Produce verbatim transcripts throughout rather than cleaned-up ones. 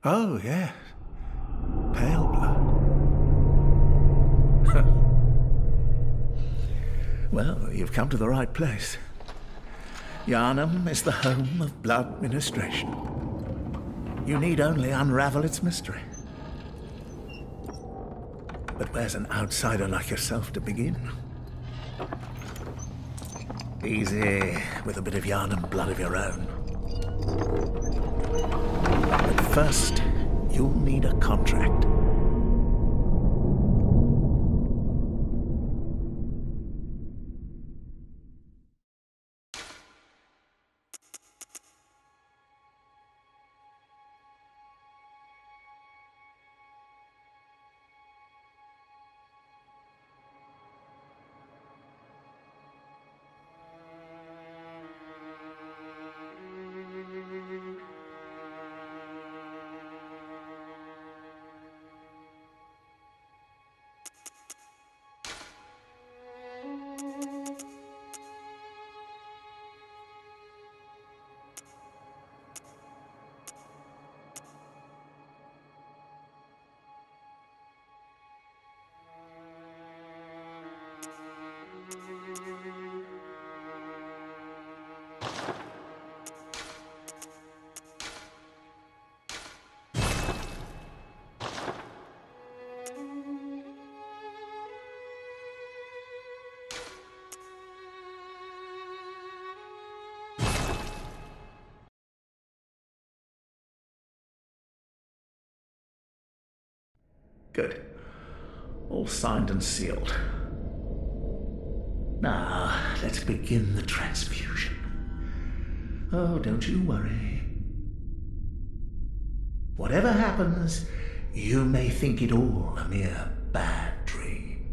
Oh, yes. Pale blood. Well, you've come to the right place. Yharnam is the home of blood administration. You need only unravel its mystery. But where's an outsider like yourself to begin? Easy, with a bit of Yharnam blood of your own. But first, you'll need a contract. Good. All signed and sealed. Now, let's begin the transfusion. Oh, don't you worry. Whatever happens, you may think it all a mere bad dream.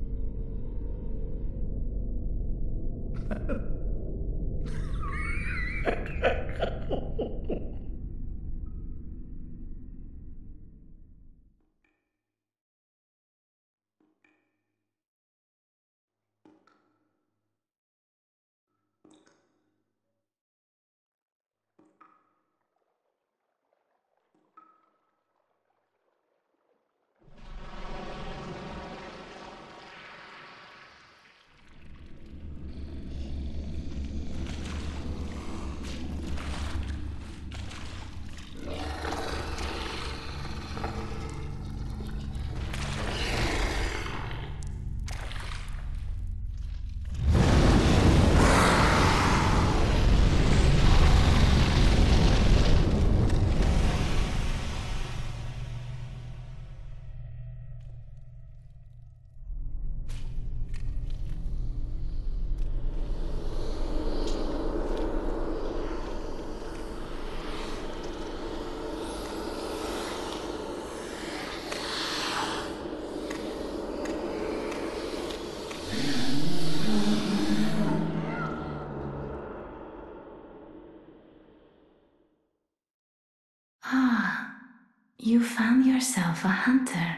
Ah, you found yourself a hunter.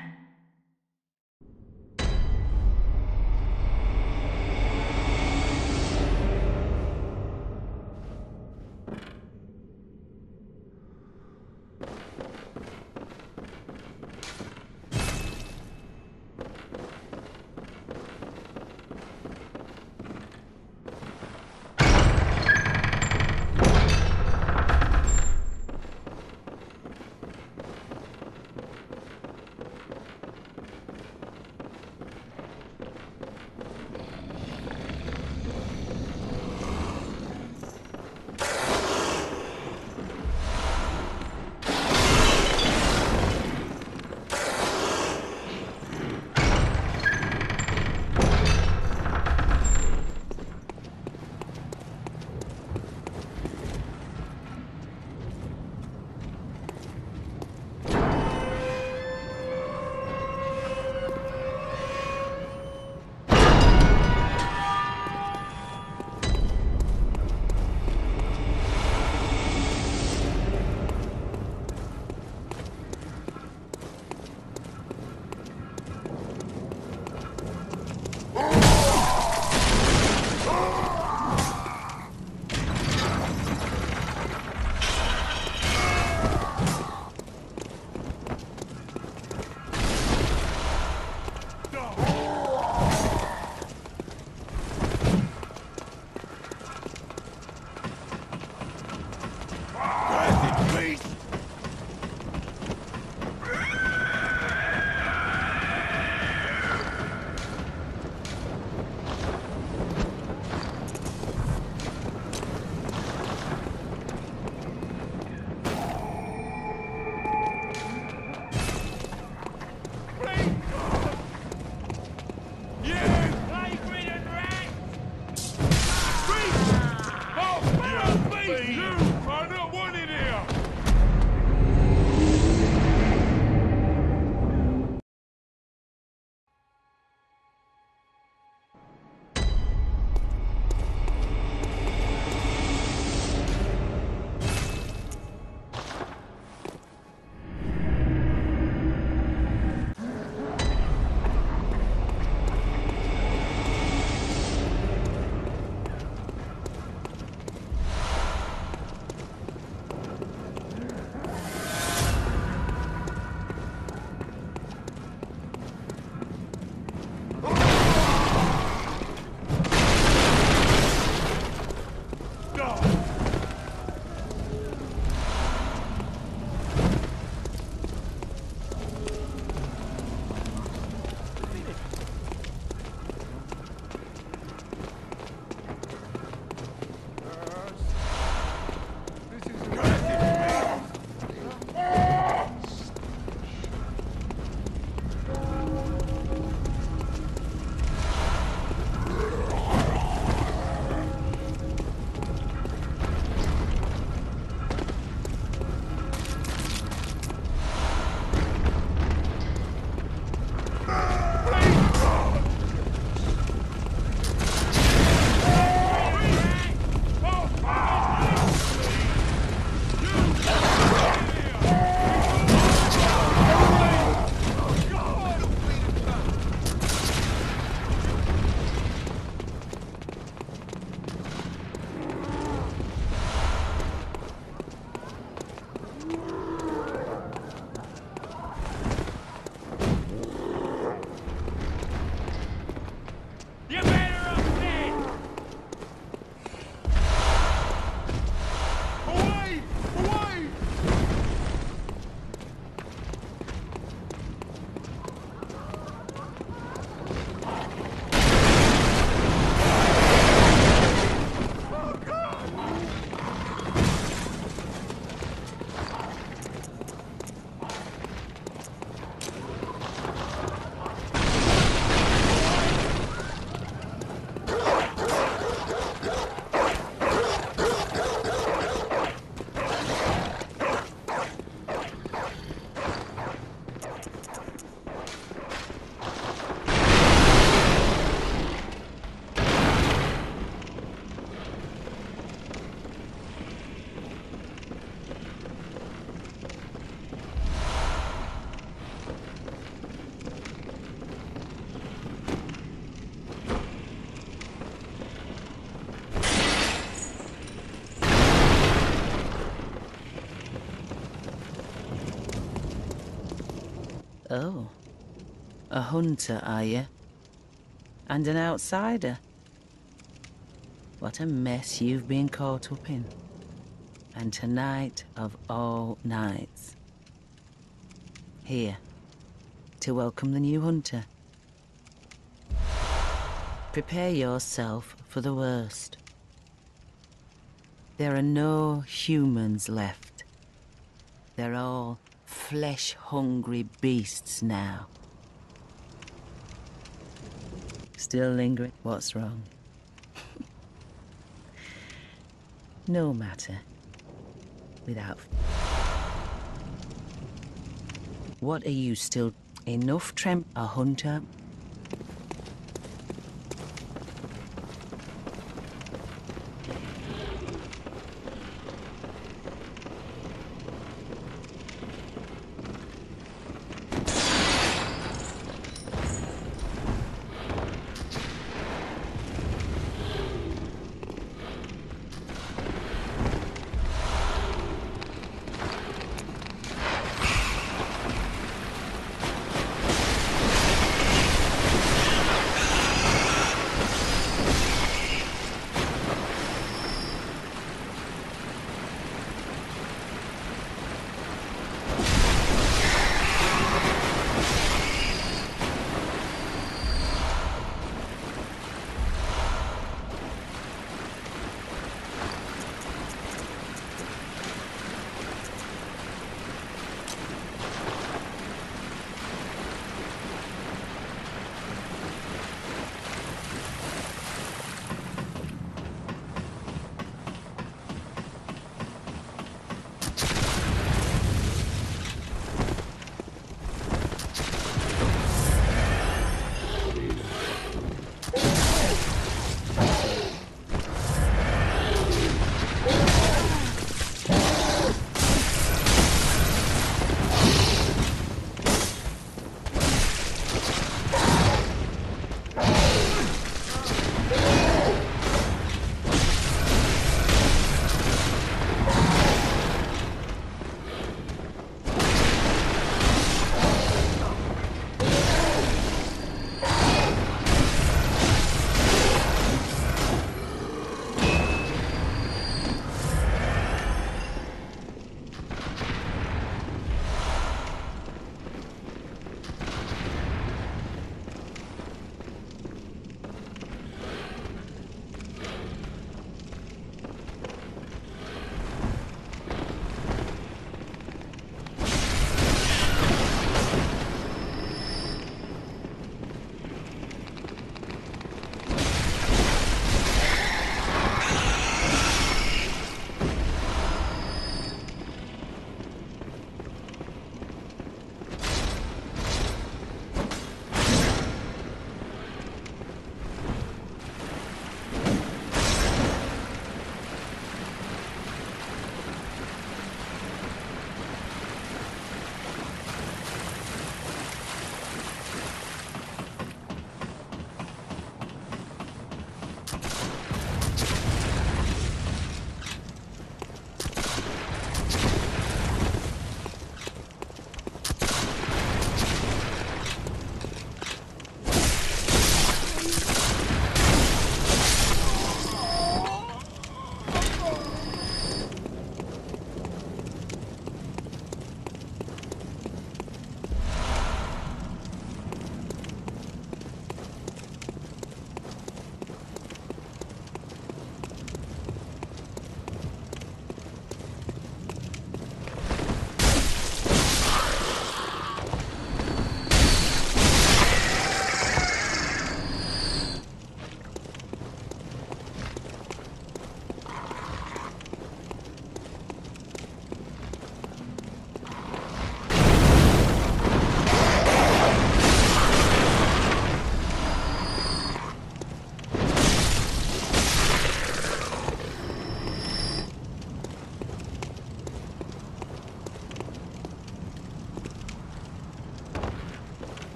Oh. A hunter, are you? And an outsider? What a mess you've been caught up in. And tonight of all nights. Here, to welcome the new hunter. Prepare yourself for the worst. There are no humans left. They're all flesh-hungry beasts now. Still lingering? What's wrong? No matter. Without... What are you still... Enough trem... A hunter